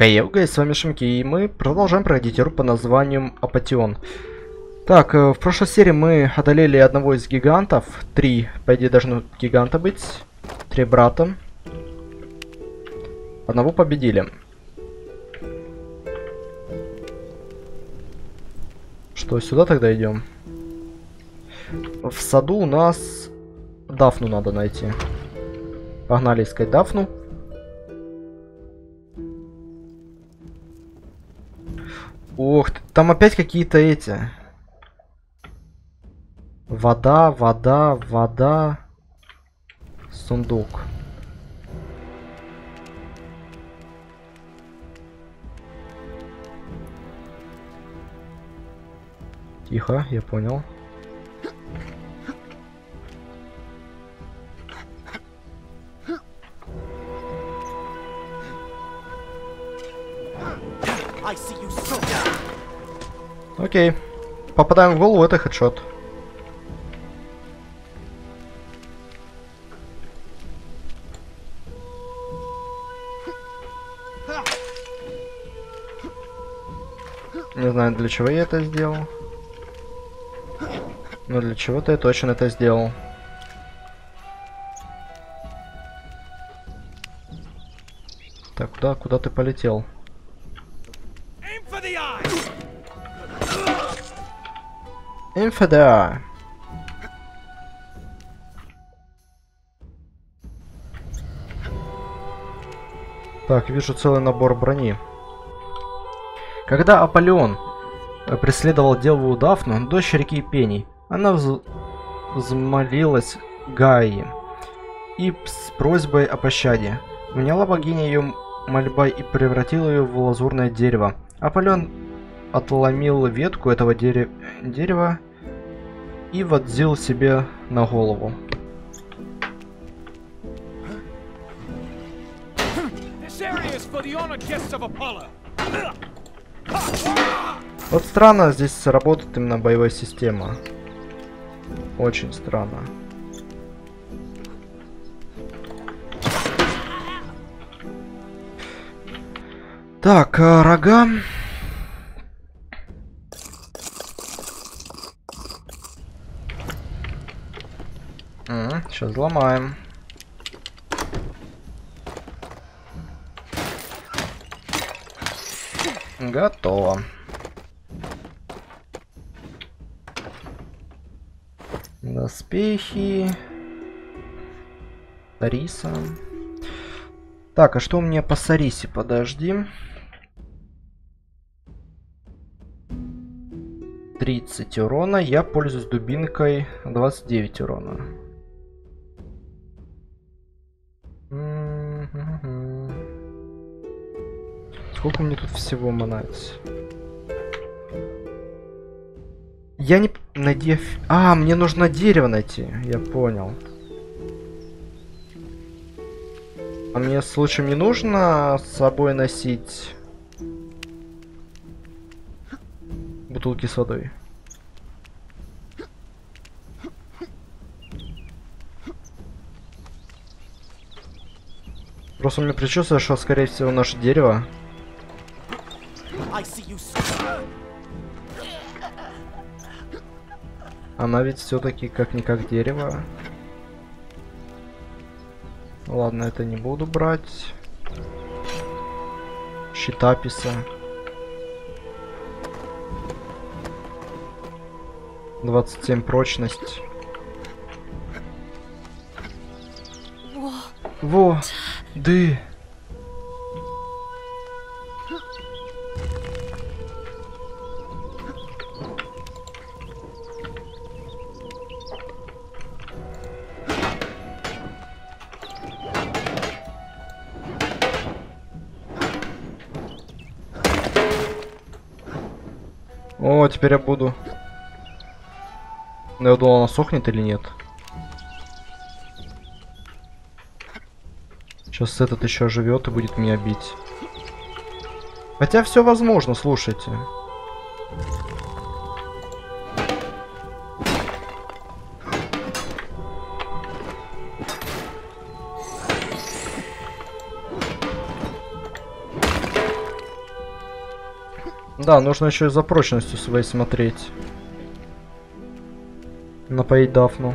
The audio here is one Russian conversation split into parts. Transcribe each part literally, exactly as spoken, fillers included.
Каевга, и с вами Шимки, и мы продолжаем проходить игру по названию Апатион. Так, в прошлой серии мы одолели одного из гигантов. Три, по идее, должны гиганта быть. Три брата. Одного победили. Что, сюда тогда идем? В саду у нас Дафну надо найти. Погнали искать Дафну. Ох, там опять какие-то эти. Вода, вода, вода. Сундук. Тихо, я понял. Окей. Попадаем в голову, это хедшот. Не знаю, для чего я это сделал. Но для чего-то я точно это сделал. Так, куда, куда ты полетел? Aim for the eye. Так, вижу целый набор брони. Когда Аполеон преследовал деву Дафну, дочь реки Пений, она вз... взмолилась Гаи и с просьбой о пощаде. Вняла богиня ее мольбой и превратила ее в лазурное дерево. Аполеон отломил ветку этого дере... дерева и вонзил себе на голову. Вот странно здесь работает именно боевая система. Очень странно. Так, а, рога. М-м, сейчас взломаем. Готово. Доспехи. Сариса. Так, а что у меня по Сарисе? Подожди. тридцать урона. Я пользуюсь дубинкой. двадцать девять урона. Сколько мне тут всего манать? Я не... Найди... А, мне нужно дерево найти. Я понял. А мне с лучшим не нужно с собой носить бутылки с водой. Просто мне предчувствие, что скорее всего наше дерево. Она ведь все-таки как-никак дерево. Ладно, это не буду брать. Щитаписа. двадцать семь прочность. Во! Ды! О, теперь я буду. Но я думал, она сохнет или нет. Сейчас этот еще живет и будет меня бить. Хотя все возможно, слушайте. Да, нужно еще и за прочностью своей смотреть. Напоить Дафну.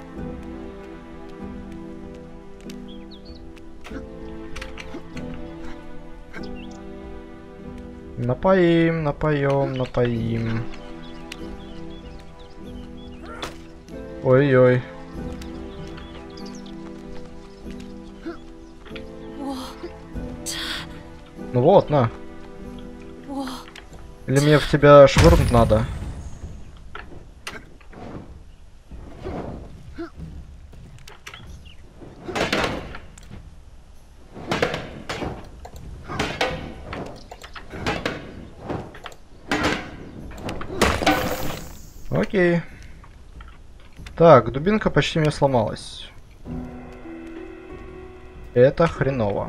Напоим, напоем, напоим. Ой-ой. Ну вот, на. Или мне в тебя швырнуть надо? Окей. Так, дубинка почти мне сломалась. Это хреново.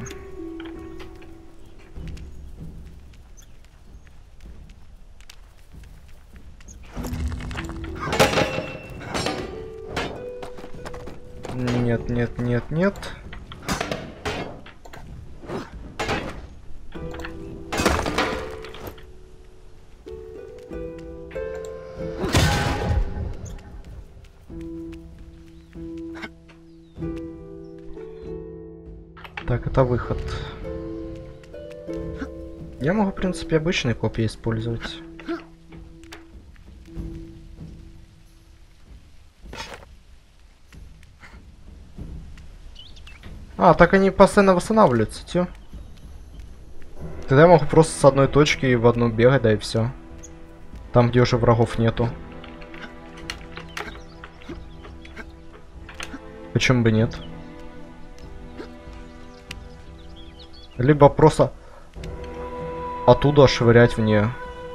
Нет, нет, нет, нет. Так, это выход. Я могу, в принципе, обычные копья использовать. А, так они постоянно восстанавливаются, тё. Тогда я могу просто с одной точки в одну бегать, да и все. Там, где уже врагов нету. Почему бы нет? Либо просто оттуда швырять в нее.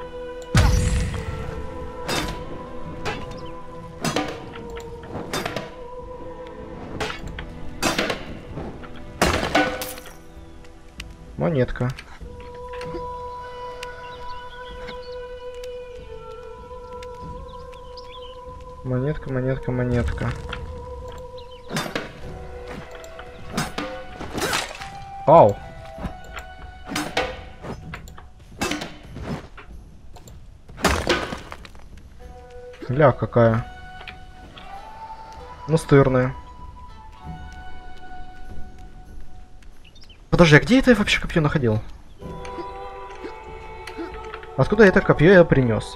Монетка. Монетка, монетка, монетка. Ау. Ля, какая. Настырная. Подожди, а где это я вообще копье находил? Откуда это копье я принес?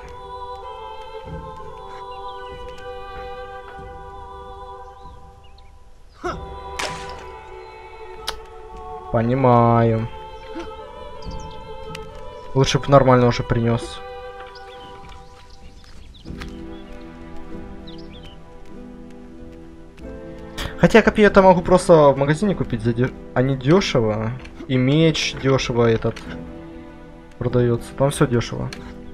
Понимаю. Лучше бы нормально уже принес. Хотя копье это могу просто в магазине купить за деш... Они дешево. И меч дешево этот продается. Там все дешево.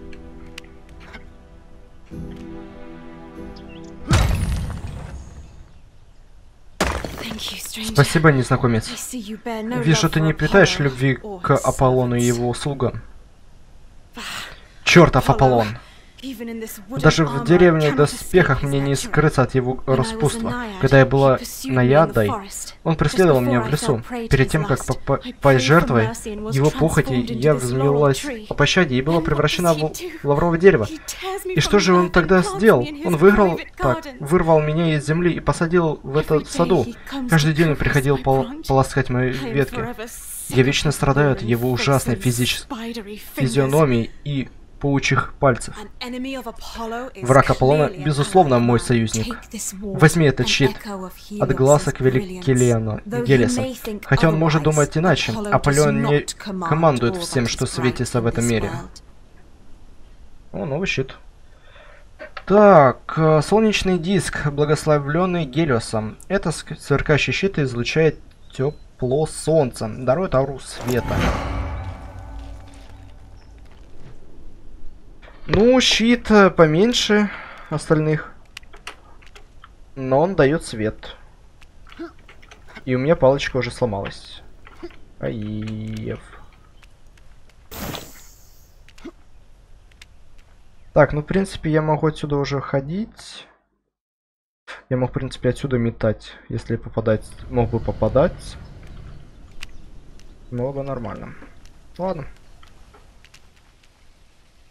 Спасибо, незнакомец. Вижу, ты не питаешь любви к Аполлону и его слугам. Чертов Аполлон! Даже в деревне в доспехах мне не скрыться от его распутства. Когда я была Наядой, он преследовал меня в лесу. Перед тем, как попасть жертвой его похоти, я взмолилась о пощаде и была превращена в лавровое дерево. И что же он тогда сделал? Он выиграл так, вырвал меня из земли и посадил в этот саду. Каждый день он приходил пол полоскать мои ветки. Я вечно страдаю от его ужасной физической физиономии и паучьих пальцев. Враг Аполлона, безусловно, мой союзник. Возьми этот щит от глаза к Великелену Гелесу. Хотя он может думать иначе, Аполлон не командует всем, что светится в этом мире. О, новый щит. Так, солнечный диск, благословленный Гелиосом. Это сверкающий щит излучает тепло солнца, дарует ауру света. Ну, щит поменьше остальных, но он дает свет. И у меня палочка уже сломалась. Аев. Так, ну, в принципе, я могу отсюда уже ходить. Я мог, в принципе, отсюда метать. Если попадать, мог бы попадать. Было бы нормально. Ладно.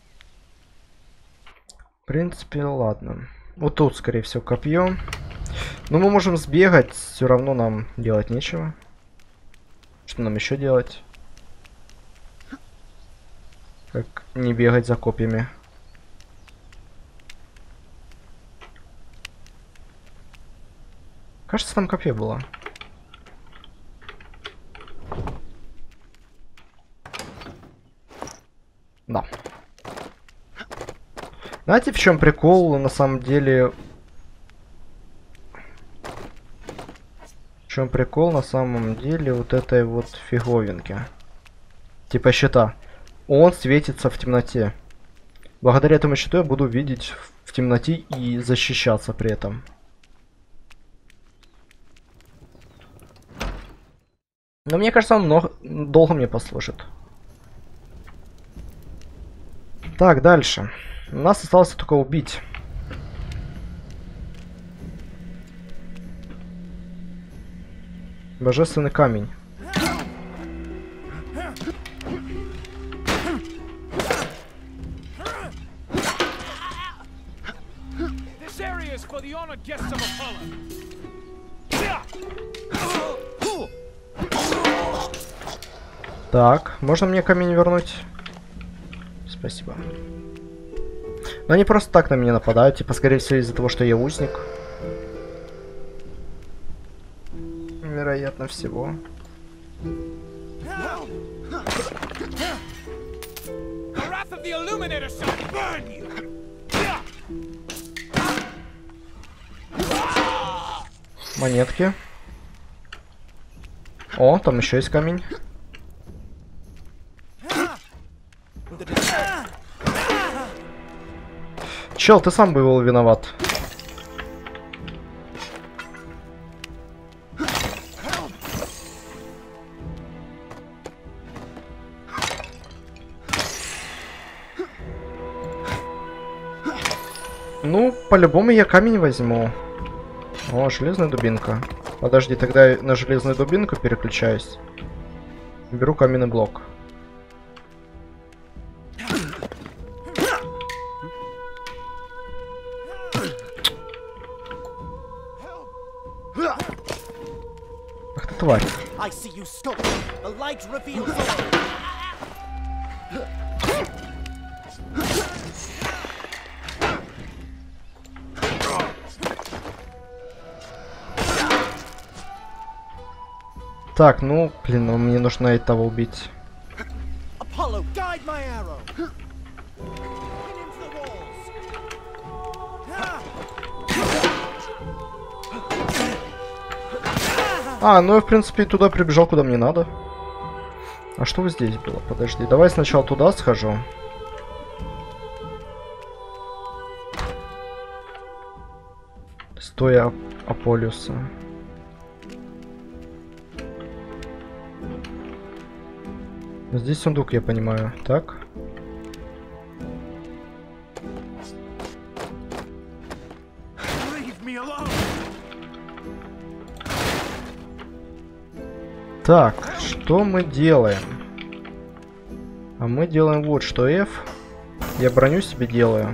принципе, ладно. Вот тут, скорее всего, копье. Но мы можем сбегать, все равно нам делать нечего. Что нам еще делать? Как не бегать за копьями. Кажется, там копье было. Да. Знаете, в чем прикол на самом деле? В чем прикол на самом деле вот этой вот фиговинки? Типа щита. Он светится в темноте. Благодаря этому щиту я буду видеть в темноте и защищаться при этом. Но мне кажется, он много, долго мне послужит. Так, дальше. У нас осталось только убить. Божественный камень. Так, можно мне камень вернуть? Спасибо. Но они просто так на меня нападают, типа, скорее всего, из-за того, что я узник. Вероятно всего. Монетки. О, там еще есть камень. Чел, ты сам был виноват. Ну, по-любому я камень возьму. О, железная дубинка. Подожди, тогда я на железную дубинку переключаюсь. Беру каменный блок. Ах ты тварь. Так, ну, блин, ну, мне нужно этого убить. А, ну я, в принципе, туда прибежал, куда мне надо. А что вот здесь было? Подожди, давай сначала туда схожу. Стоя Аполиуса. Здесь сундук, я понимаю. Так. Так, что мы делаем? А мы делаем вот что. F. Я броню себе делаю.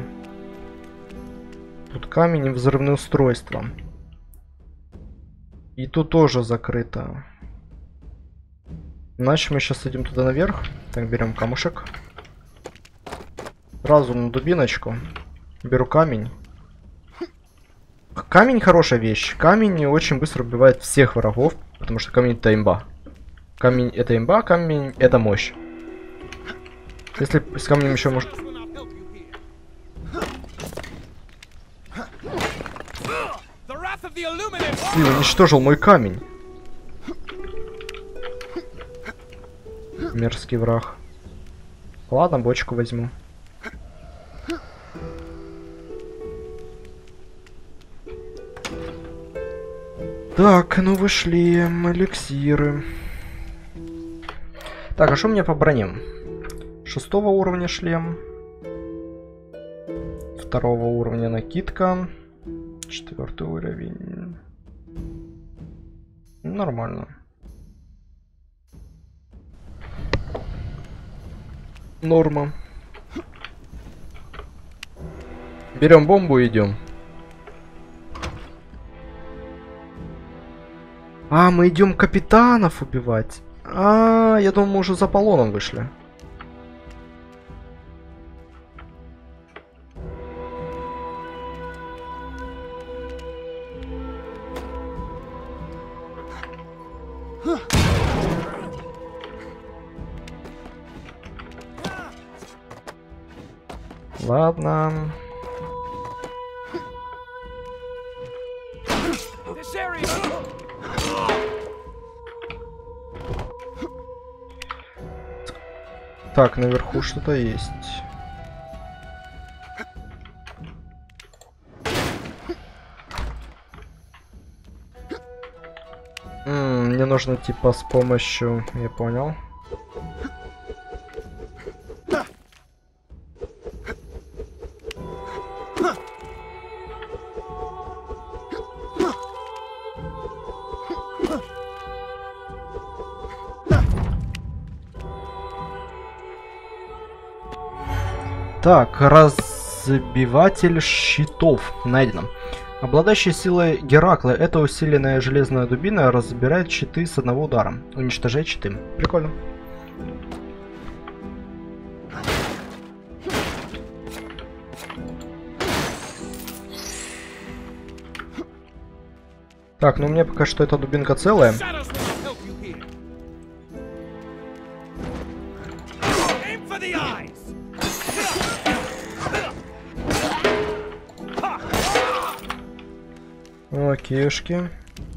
Тут камень и взрывное устройство. И тут тоже закрыто. Значит, мы сейчас идем туда наверх. Так, берем камушек. Сразу на дубиночку. Беру камень. Камень хорошая вещь. Камень очень быстро убивает всех врагов, потому что камень это имба. Камень это имба, камень это мощь. Если с камнем еще может... Ты уничтожил мой камень. Мерзкий враг. Ладно, бочку возьму. Так, ну вышли эликсиры. Так, а что у меня по броне? Шестого уровня шлем. Второго уровня накидка. Четвертый уровень. Нормально. Норма. Берем бомбу и идем. А, мы идем капитанов убивать. А, я думал, мы уже за Аполлоном вышли. Ладно. Так, наверху что-то есть. М-м, мне нужно типа с помощью... Я понял. Так, разбиватель щитов найдено. Обладающий силой Геракла, эта усиленная железная дубина разбирает щиты с одного удара. Уничтожает щиты. Прикольно. Так, ну мне пока что эта дубинка целая. Окейшки.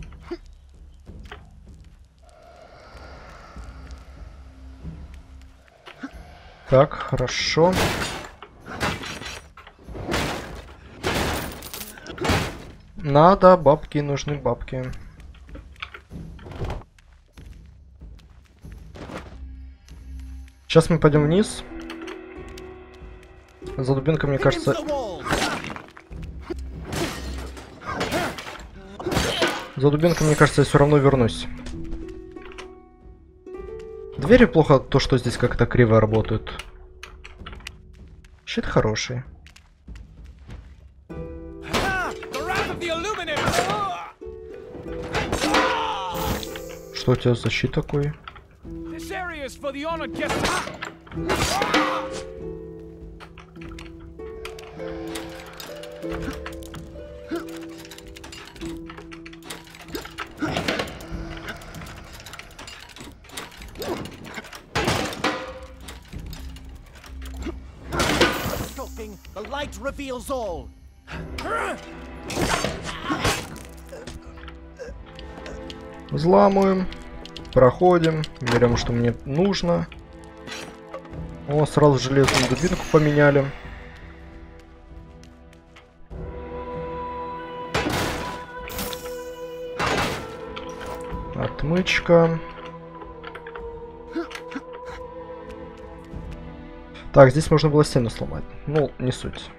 Так, хорошо. Надо бабки, нужны бабки. Сейчас мы пойдем вниз. За дубинкой, мне кажется... За дубинкой, мне кажется, я все равно вернусь. Двери плохо, то, что здесь как-то криво работают. Щит хороший. Что у тебя за щит такой? The light reveals all. Взламываем, проходим, берем, что мне нужно. О, сразу железную дубинку поменяли. Отмычка. Так, здесь можно было стену сломать. Ну, не суть.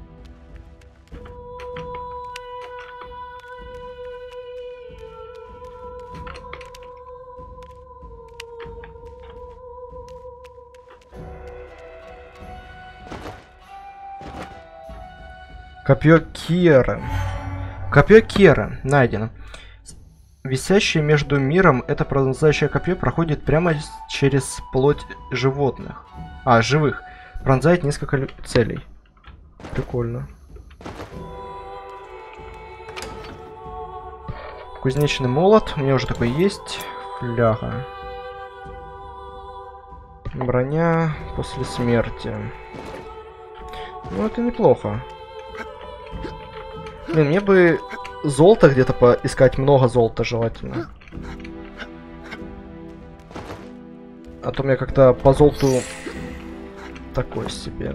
Копье Кьера. Копье Кьера найдено. Висящее между миром, это пронзающее копье проходит прямо через плоть животных. А, живых. Пронзает несколько целей. Прикольно. Кузнечный молот. У меня уже такой есть. Фляга. Броня после смерти. Ну, это неплохо. Блин, мне бы золото где-то поискать. Много золота желательно. А то у меня как-то по золоту такой себе.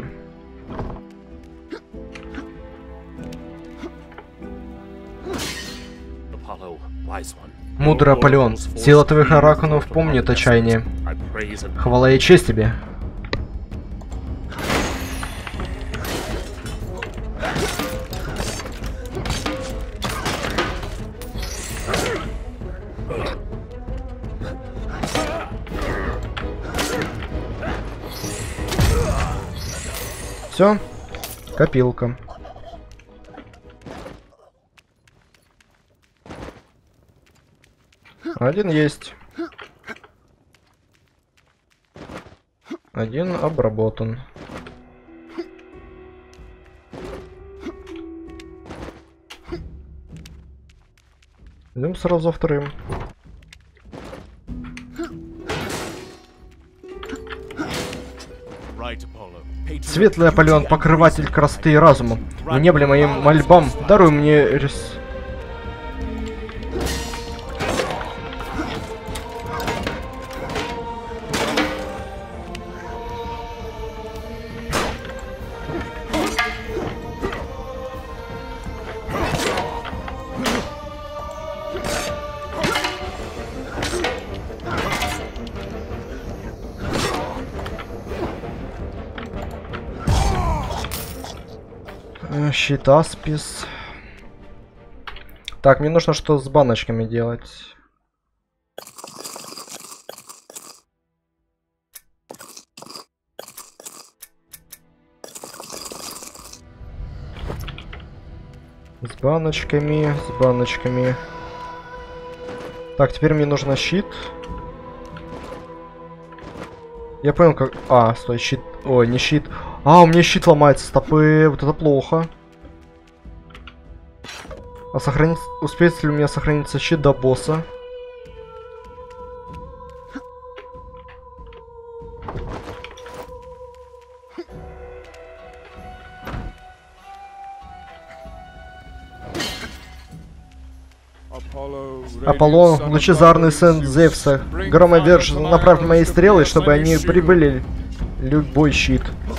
Мудрый Аполлон, сила твоих оракунов помнит отчаяние. Хвала и честь тебе. Все, копилка. Один есть. Один обработан. Идем сразу за вторым. Светлый Аполлон, покрыватель красоты и разума. В небе моим мольбам даруй мне рис... Щит Аспис. Так, мне нужно что с баночками делать. С баночками, с баночками. Так, теперь мне нужно щит. Я понял, как... А, стой, щит... Ой, не щит. А, у меня щит ломается, стопы. Вот это плохо. А сохранить... Успеет ли у меня сохраниться щит до босса? Аполлон, лучезарный сын Зевса, громовержец, направь мои стрелы, чтобы они прибыли. Любой щит.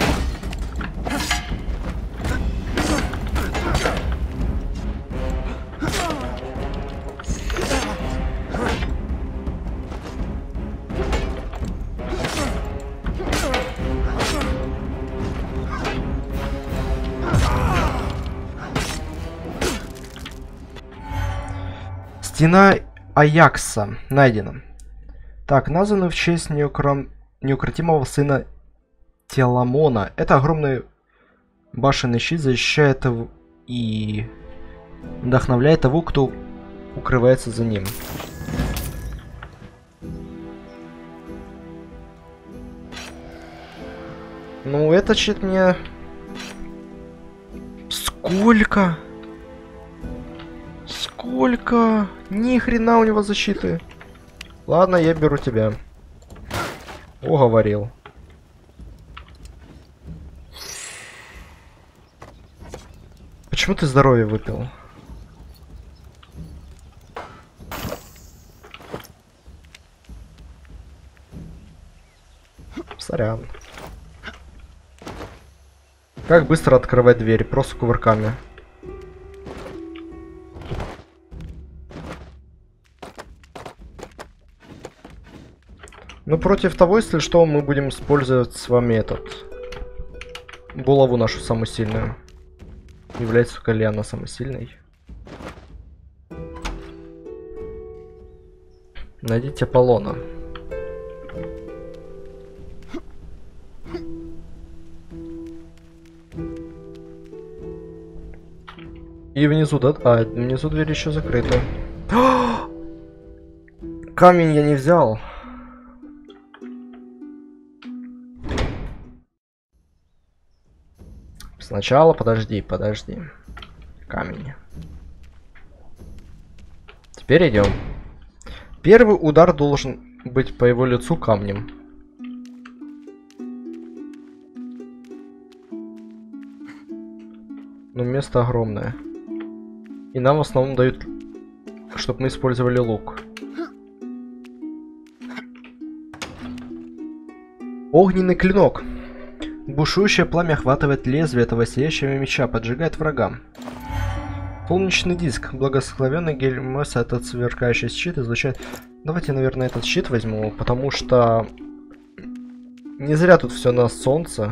Стена Аякса найдена. Так, названы в честь неукром... неукротимого сына Теламона. Это огромный башенный щит, защищает его и вдохновляет того, кто укрывается за ним. Ну, этот щит мне... Сколько? Сколько? Ни хрена у него защиты. Ладно, я беру тебя. Уговорил. Почему ты здоровье выпил? Сорян. Как быстро открывать дверь? Просто кувырками. Ну, против того, если что, мы будем использовать с вами этот... Булаву нашу самую сильную. Является ли она самой сильной? Найдите Аполлона. И внизу, да? А, внизу дверь еще закрыта. Камень я не взял. Сначала подожди, подожди. Камень. Теперь идем. Первый удар должен быть по его лицу камнем. Но место огромное. И нам в основном дают, чтобы мы использовали лук. Огненный клинок. Бушующее пламя охватывает лезвие этого сияющего меча, поджигает врага. Солнечный диск. Благословенный Гельмоса, этот сверкающий щит излучает... Давайте, наверное, этот щит возьму, потому что... Не зря тут все на солнце.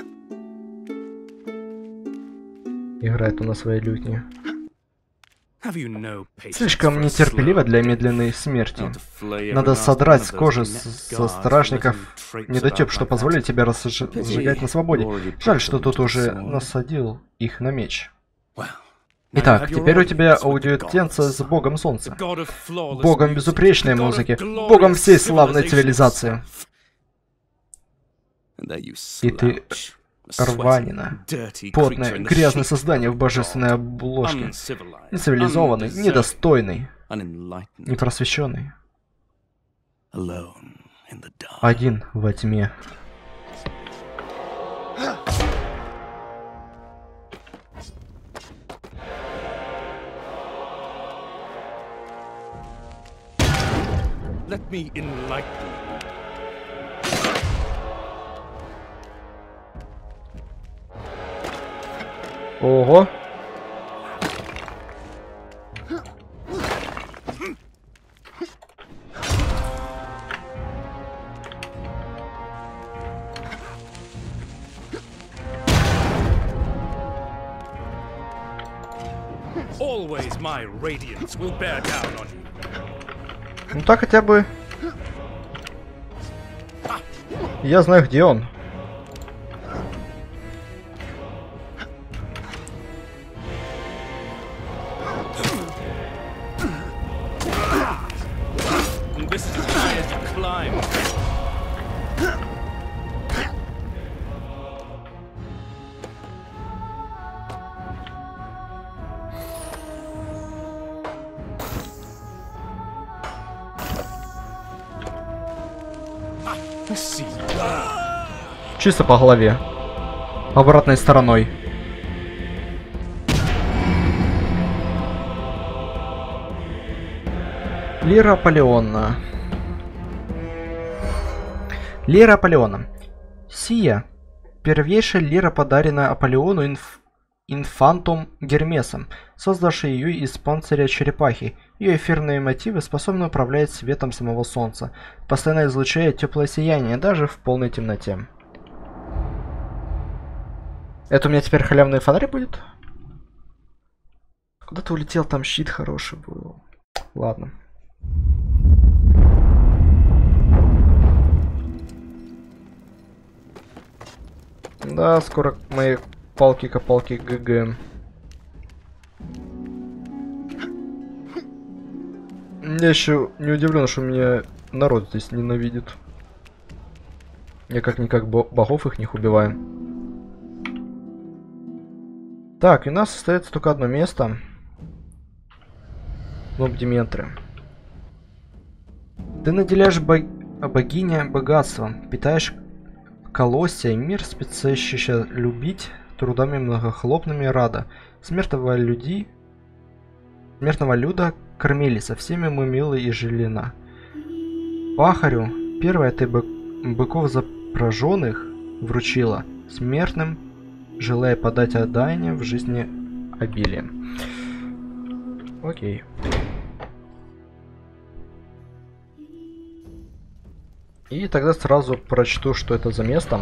Играет он на своей лютне. Have Слишком нетерпеливо для медленной смерти. Надо содрать с кожи со стражников недотёп, что позволит тебе разжигать на свободе. Жаль, что тут уже насадил их на меч. Итак, теперь у тебя аудиентенция с Богом Солнца. Богом безупречной музыки. Богом всей славной цивилизации. И ты... Рванина. Потное, грязное создание в божественной обложке. Нецивилизованный, недостойный, непросвещенный. Один во тьме. Let me enlighten you. Ого. Always my radiance will bear down on you. Ну так хотя бы... Я знаю, где он. Чисто по голове. Обратной стороной. Лира Аполеона. Лира Аполеона. Сия. Первейшая лира, подаренная Аполеону инф... инфантом Гермесом, создавший ее из панциря черепахи. Ее эфирные мотивы способны управлять светом самого солнца, постоянно излучая теплое сияние, даже в полной темноте. Это у меня теперь халявный фонарь будет? Куда-то улетел, там щит хороший был. Ладно. Да, скоро мои палки-копалки ГГ. Я еще не удивлен, что меня народ здесь ненавидит. Я как-никак богов их них убиваю. Так, и у нас остается только одно место. Ноб Деметры. Ты наделяешь бог... богиня богатством, питаешь колосья и мир, спецащища любить, трудами многохлопными рада. Смертного люди... Смертного люда кормили, со всеми мы милы и жилина. Пахарю первое ты бы... быков запряженных вручила, смертным желая подать отдание в жизни обилием. Окей. И тогда сразу прочту, что это за место.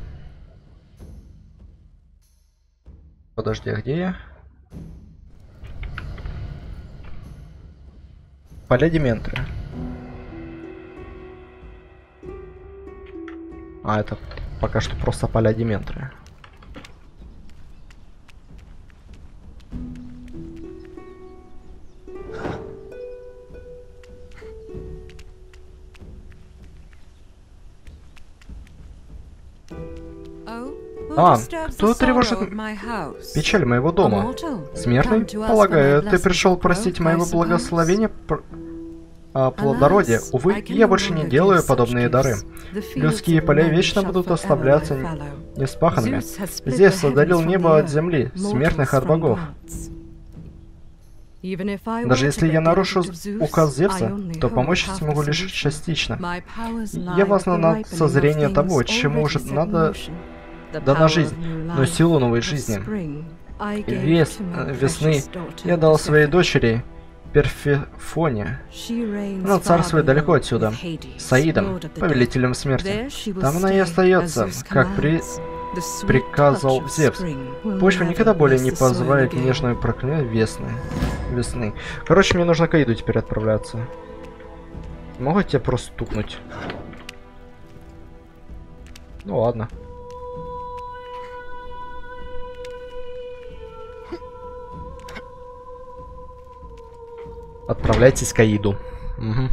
Подожди, а где я? Поля Деметры. А, это пока что просто поля Деметры. А, кто тревожит печаль моего дома? Смертный? Полагаю, ты пришел просить моего благословения пр... а, плодородия. Увы, я больше не делаю подобные дары. Людские поля вечно будут оставляться неспаханными. Зевс отдалил небо от земли, смертных от богов. Даже если я нарушу указ Зевса, то помочь смогу лишь частично. Я возна над созрение того, чему уже надо дана жизнь, но силу новой жизни. Вес, весны я дал своей дочери Персефоне. Она царствует далеко отсюда, с Аидом, повелителем смерти. Там она и остается, как при... приказал Зевс. Почва никогда более не позволяет нежную проклятие весны. Весны. Короче, мне нужно к Аиду теперь отправляться. Могу тебя просто стукнуть? Ну ладно. Отправляйтесь к Аиду. Угу.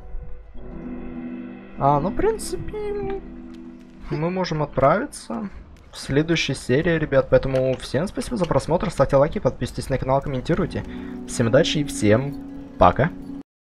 А, ну, в принципе, мы можем отправиться в следующей серии, ребят. Поэтому всем спасибо за просмотр. Ставьте лайки, подписывайтесь на канал, комментируйте. Всем удачи и всем пока.